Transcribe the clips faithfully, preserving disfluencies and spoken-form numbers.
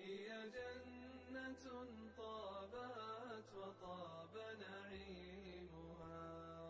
هي جنة طابت وطاب نعيمها،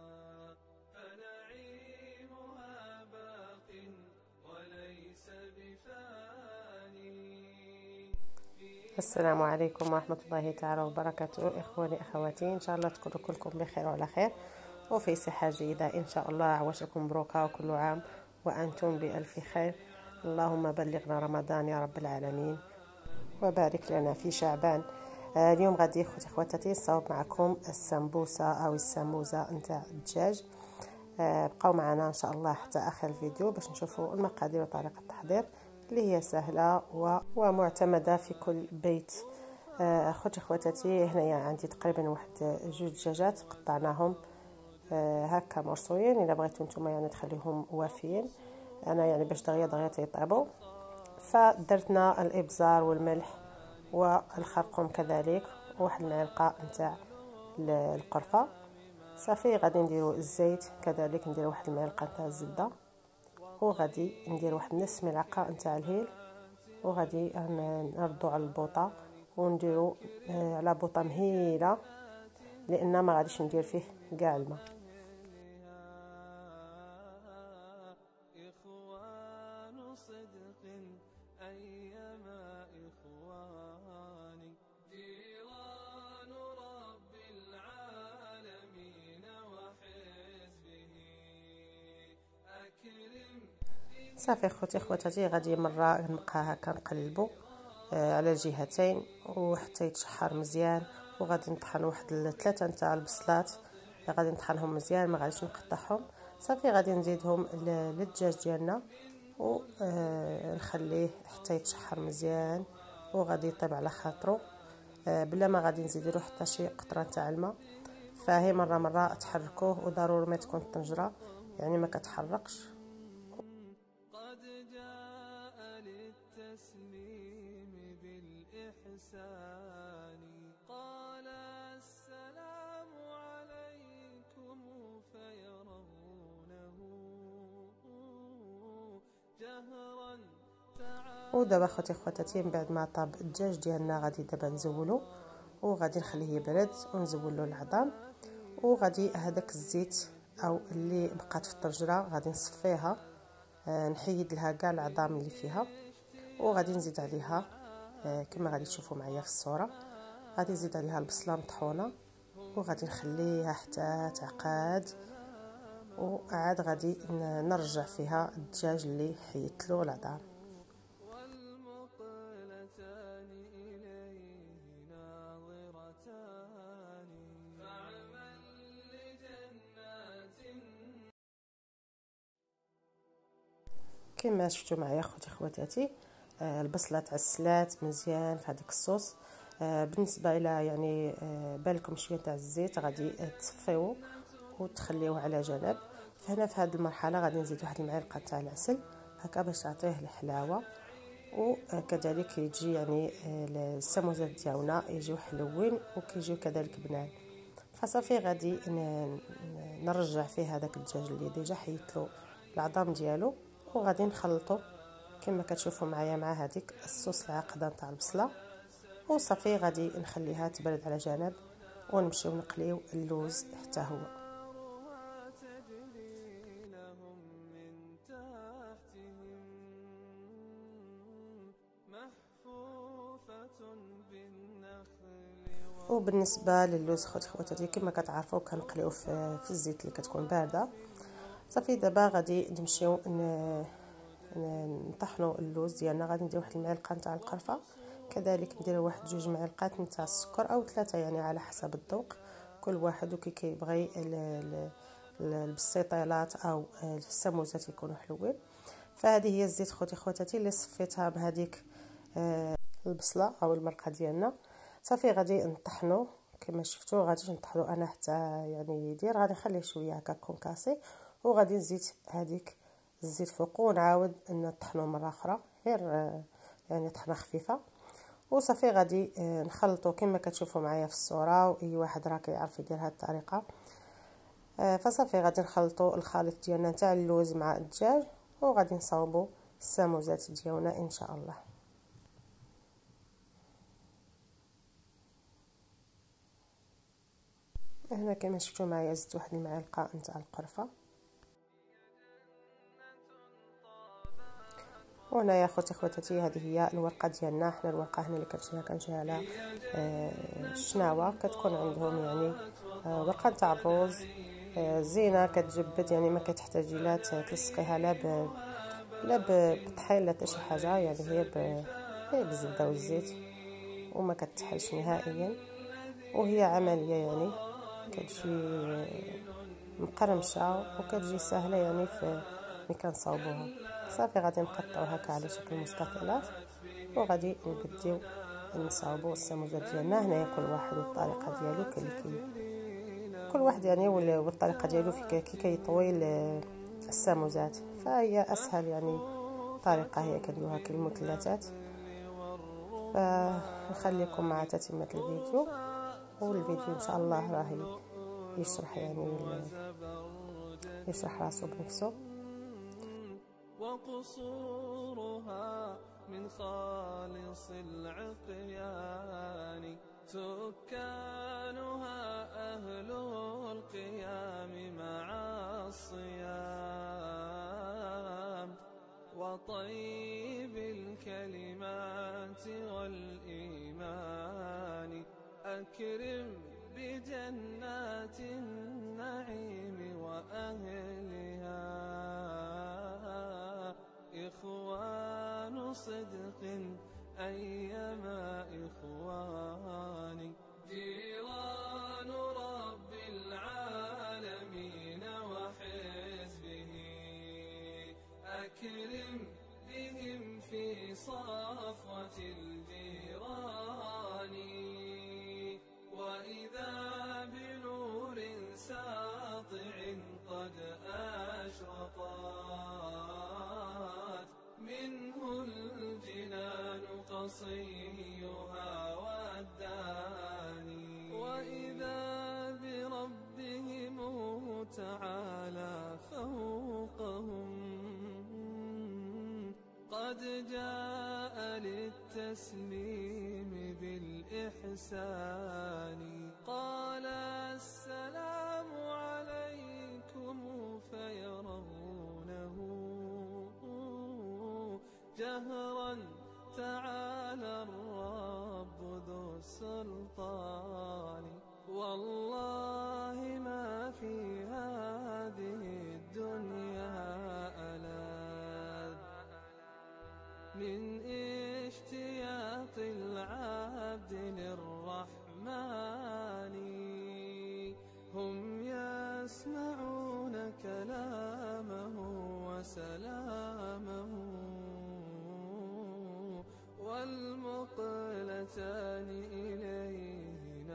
فنعيمها باق وليس بفاني. السلام عليكم ورحمة الله تعالى وبركاته. إخواني أخواتي، إن شاء الله تكونوا كلكم بخير وعلى خير وفي صحة جيدة إن شاء الله. عواشكم مبروكة وكل عام وأنتم بألف خير. اللهم بلغنا رمضان يا رب العالمين وبارك لنا في شعبان. آه اليوم غادي خوتي خواتاتي نصاوب معكم السمبوسة أو السموزة نتاع الدجاج. آه بقاو معنا إن شاء الله حتى آخر الفيديو باش نشوفوا المقادير وطريقة التحضير اللي هي سهلة ومعتمدة في كل بيت. آه خوتي خواتاتي، هنايا عندي تقريبا واحد جوج دجاجات قطعناهم آه هكا مرصوين. الا بغيتو نتوما يعني تخليهم وافيين، انا يعني باش دغيا دغيا يطيبوا. فدرتنا الابزار والملح والخرقوم كذلك وواحد المعلقه نتاع القرفه. صافي غادي نديروا الزيت كذلك، ندير واحد المعلقه نتاع الزبده، وغادي ندير واحد نص ملعقه نتاع الهيل، وغادي نردو على البوطه ونديرو على بوطه مهيله لان ما غاديش ندير فيه كاع الماء. إخوان صدق أيما إخواني، جيران رب العالمين وحزبه أكرم. صافي خوتي خواتاتي، غادي مره نبقى هكا نقلبو آه على الجهتين وحتى يتشحر مزيان. وغادي نطحن واحد ثلاثه نتاع البصلات، غادي نطحنهم مزيان ما غاديش نقطعهم. صافي غادي نزيدهم للدجاج ديالنا ونخليه حتى يتشحر مزيان وغادي يطيب على خاطرو آه بلا ما غادي نزيدو حتى شي قطره تاع الماء. فهي مره مره تحركوه، وضروري ما تكون الطنجره يعني ما كتحرقش. قد جاء للتسليم بالإحسان، قال السلام عليكم فيرونه جهرا. ودابا خوتي خواتاتي، من بعد ما طاب الدجاج ديالنا غادي دابا نزولو وغادي نخليه يبرد ونزولو العظام. وغادي هذاك الزيت او اللي بقات في الطنجره غادي نصفيها، آه نحيد لها كاع العظام اللي فيها، وغادي نزيد عليها آه كما غادي تشوفوا معايا في الصوره. غادي نزيد عليها البصله مطحونه وغادي نخليها حتى تعقاد، وعاد غادي نرجع فيها الدجاج اللي حيدت له العظام. والمقلتان إليه ناظرتان، فعمل لجنات. كما شفتوا معايا خوتي خواتاتي، آه البصله تعسلات مزيان في هذيك الصوص. آه بالنسبه الى يعني آه بالكم شويه تاع الزيت غادي تصفيوه وتخليوه على جنب. فهنا في هذه المرحله غادي نزيد واحد المعلقه تاع العسل هكا باش تعطيه الحلاوه، وكذلك يجي يعني السموزات ديالنا يجيو حلوين وكيجيو كذلك بنان. فصافي غادي نرجع فيه هذاك الدجاج اللي ديجا حيدت له العظام ديالو، وغادي نخلطو كما كتشوفوا معايا مع هذيك الصوص العاقده نتاع البصله. وصافي غادي نخليها تبرد على جنب ونمشيو نقليو اللوز حتى هو. وبالنسبه للوز خوتي خواتاتي، كما كتعرفوا كنقليوه في, في الزيت اللي كتكون بارده. صافي دابا غادي نمشيو نطحنوا اللوز ديالنا. غادي ندير واحد المعلقه نتاع القرفه، كذلك ندير واحد جوج معلقات نتاع السكر او ثلاثه يعني على حسب الذوق كل واحد وكي كيبغي البسيطيلات او السموزات يكونوا حلوين. فهذه هي الزيت خوتي خواتاتي اللي صفيتها بهذيك البصله او المرقه ديالنا. صافي غادي نطحنوا كما شفتوا، غادي نطحنوا انا حتى يعني يدير. غادي نخليه شويه هكا كونكاسي وغادي نزيد هذيك الزيت فوق ونعاود نطحنوا مره اخرى غير يعني طحنه خفيفه. وصافي غادي نخلطوا كما كتشوفوا معايا في الصوره، واي واحد راه كيعرف يدير هذه الطريقه. فصافي غادي نخلطوا الخليط ديالنا تاع اللوز مع الدجاج وغادي نصاوبوا السموزات ديالنا ان شاء الله. هنا كما شفتوا معايا زدت واحد المعلقه نتاع القرفه. وهنا يا اخوتي اخواتاتي هذه هي الورقه ديالنا. حنا الورقه هنا اللي كنشريها كنشريها على آه الشناوه، كتكون عندهم يعني آه ورقه تاع الروز آه زينه كتجبد، يعني ما كتحتاجي لا تلصقيها لا ب لا بالطحين لا حتى شي حاجه، يعني هي ب هي بالزبده والزيت وما كتحلش نهائيا، وهي عمليه يعني كتجي مقرمشه وكتجي سهله يعني في ملي كنصاوبوها. صافي غادي نقطعوها هكا على شكل مستطيلات وغادي نبديو نصاوبوا السموزات ديالنا. هنايا كل واحد والطريقه ديالو كي كل واحد يعني والطريقه ديالو في كي كيطوي السموزات، فهي اسهل يعني طريقه هي كنديروها كالمثلثات. فنخليكم مع تتمه الفيديو، والفيديو ان شاء الله راه يشرح يعني يشرح راسو بنفسه. وقصورها من خالص العقيان، سكانها أهل القيام مع الصيام، وطيب الكلمات والإيمان. أكرم بجنات النعيم وأهلها، إخوان صدق أيما إخواني، جيران رب العالمين وحزبه. أكرم بهم في صفوة الجيران، وإذا بنور ساطع قد أشرقت منه الجنان قصيها والداني، وإذا بربهم تعالى فوقهم قد جاء للتسليم بالإحسان. قال السلام عليكم فيرونه جهرا، تعالى الرب ذو السلطان. والله ما في هذه الدنيا ألذ من اشتياق العبد للرحمن. هم يسمعون كلامه وسلامه، والمقلتان إليه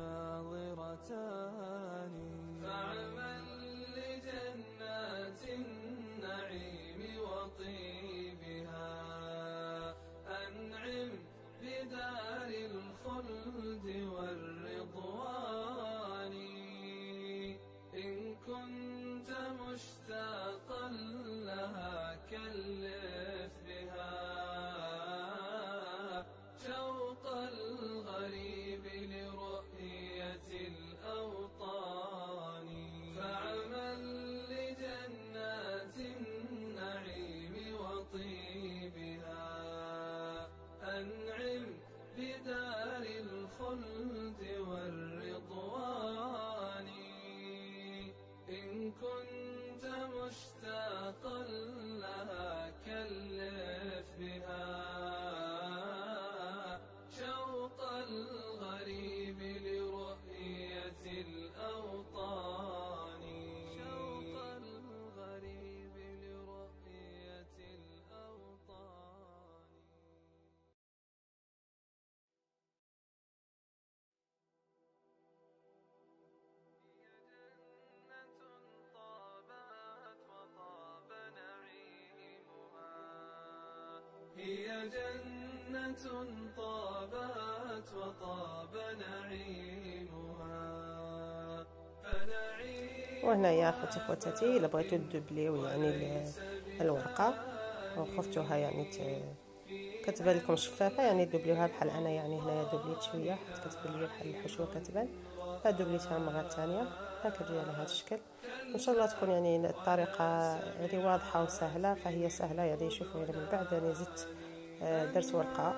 ناظرتان. فاعمل لجنات النعيم وطيبها، أنعم بدار الخلد والرضوان. إن كنت مشتاقا لها كلف بها شوق الغريب لرؤية الأوطان. فاعمل لجنات النعيم وطيبها، أنعم بدار الخلد والرضوان. إن كنت مشتاقا لها كلف بها شوق الغريب لرؤية الأوطان. شوق الغريب لرؤية الأوطان. هي جنة طابت وطاب نعيمها. وهنا يا اخوتي خواتاتي الا بغيتو تدبليو يعني الورقه وخفتوها يعني كتبان لكم شفافه، يعني دوبليوها بحال انا. يعني هنايا دوبليت شويه حيت كتبان لي بحال الحشوه كتبان، فدوبليتها المره الثانيه. كتجي على هذا الشكل. ان شاء الله تكون يعني الطريقه يعني واضحه وسهله، فهي سهله يعني. شوفوا يعني من بعد يعني زدت درت ورقه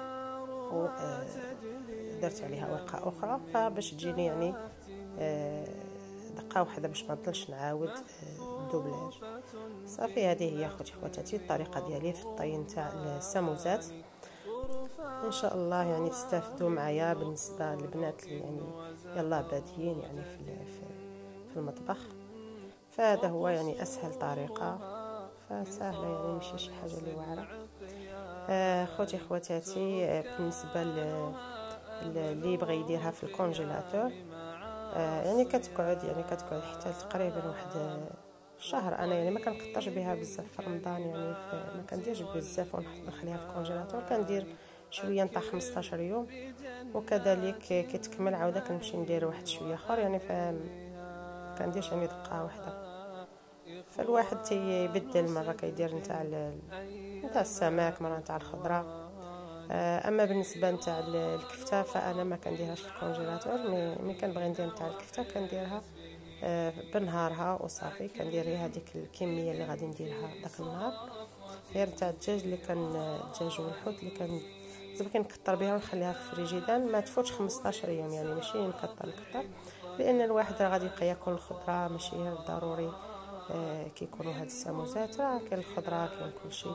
ودرت عليها ورقه اخرى، فباش تجيني يعني دقه واحده باش ما نضلش نعاود الدوبلاج. صافي هذه هي اخوتي خواتاتي الطريقه ديالي في الطي تاع السموزات. ان شاء الله يعني تستافدوا معايا بالنسبه للبنات اللي يعني يلا بادين يعني في في المطبخ. فهذا هو يعني اسهل طريقه، فسهله يعني ماشي شي حاجه اللي واعره. اخوتي خواتاتي بالنسبه اللي يبغي يديرها في الكونجيلاتور يعني كتقعد يعني كتقعد حتى تقريبا واحد شهر. انا يعني ما كنكثرش بها بزاف في رمضان، يعني ما كنديرش بزاف ونخليها في الكونجيلاتور، كندير شويه نتاع خمسطاش يوم، وكذلك كتكمل عاوده كنمشي ندير واحد شويه اخر يعني. ف كنديرش يعني دقه واحده. فالواحد تيبدل مره كيدير نتاع نتاع السمك، مره نتاع الخضره. اما بالنسبه نتاع الكفته فانا ما كنديرهاش في الكونجيلاتور، مي كنبغي ندير نتاع الكفته كنديرها بنهارها وصافي. كندير هذيك الكميه اللي غادي نديرها داك النهار، غير نتاع الدجاج اللي كان الدجاج والحوت اللي كان زعما كنكثر بها ونخليها في الفريجيدان ما تفوتش خمسطاش يوم، يعني ماشي نكثر نكثر، لان الواحد غادي يبقى ياكل الخضره، ماشي ضروري آه كيكونوا هاد السموزات راه كاين الخضره كاين كلشي.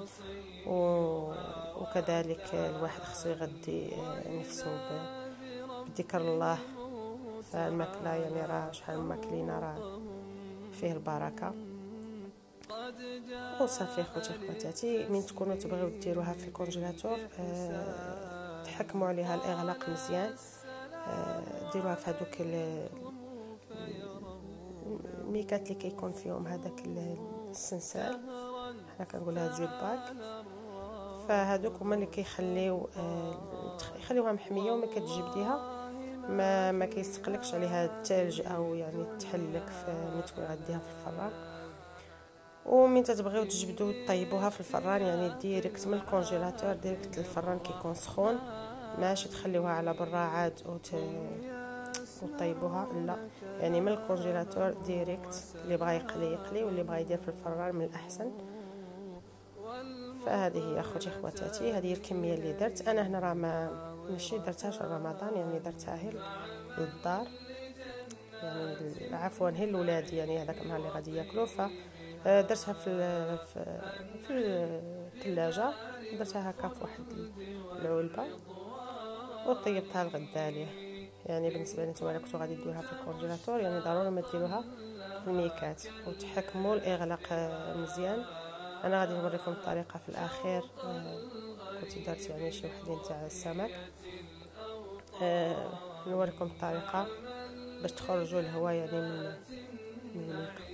وكذلك الواحد خصو يغذي نفسه بذكر الله، فالماكله يعني راه شحال ماكلينا راه فيه البركه. وصافي اخوتي خواتاتي من تكونوا تبغيو ديروها في الكونجيلاتور أه تحكموا عليها الاغلاق مزيان. أه ديروها في هذوك الميكات اللي كيكون فيهم هذاك السنسال، حنا كنقولها زيباك، فهذوك هما اللي كيخليو أه يخليوها محميه وما كتجبديها ما ما كيسقلكش عليها الثلج او يعني تحلك ملي تكون غاديها في الفران. ومن تتبغيو تجبدوا طيبوها في الفران يعني ديريكت من الكونجيلاتور ديريكت الفران كيكون سخون، ماشي تخليوها على برا عاد وت... وطيبوها، لا يعني من الكونجيلاتور ديريكت. اللي بغى يقلي يقلي واللي بغى يدير في الفران من الاحسن. فهذه هي اخوتي خواتاتي، هذه الكميه اللي درت انا هنا. راه ما ماشي درتهاش رمضان، يعني درتها هي للدار يعني عفوا هي الولاد يعني هذاك النهار اللي غادي ياكلوا. ف درتها في في الثلاجه، درتها هكا في واحد العلبه وطيبتها الغدا ليه. يعني بالنسبه لي نتوما كنتو غادي ديروها في الكونجيلاتور يعني ضروري ما ديروها في الميكات وتحكموا الاغلاق مزيان. انا غادي نوريكم الطريقه في الاخير. كنت درت يعني شي وحدين تاع السمك، نوريكم الطريقه باش تخرجوا الهواء يعني من من الميك.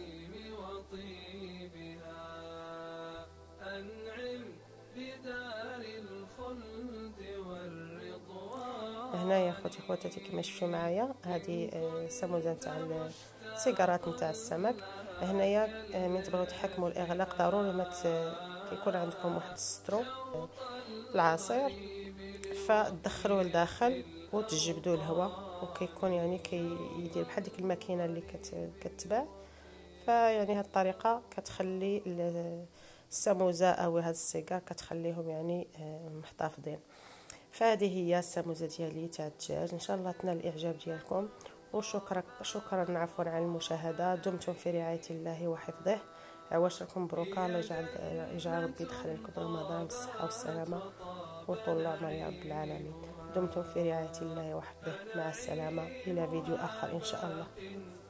هنا يا اخوتي خواتاتي كما شفتوا معايا هذه السموزه تاع السيجارات نتاع السمك. هنايا من تبغيو تحكموا الاغلاق ضروري ما يكون عندكم واحد السترو العصير، فتدخلوه لداخل وتجبدوا الهواء، وكيكون يعني كيدير بحال ديك الماكينه اللي كتباع. فيعني هذه الطريقه كتخلي السموزه او هذا السيجار كتخليهم يعني محتفظين. فهذه هي السموزه ديالي تاع الدجاج، ان شاء الله تنال الاعجاب ديالكم. وشكرا شكرا عفوا على المشاهده. دمتم في رعايه الله وحفظه. عواشركم مبروكه، الله يجعل يجعل ربي يدخل لكم رمضان بالصحه والسلامه وطول العمر يا رب العالمين. دمتم في رعايه الله وحفظه. مع السلامه الى فيديو اخر ان شاء الله.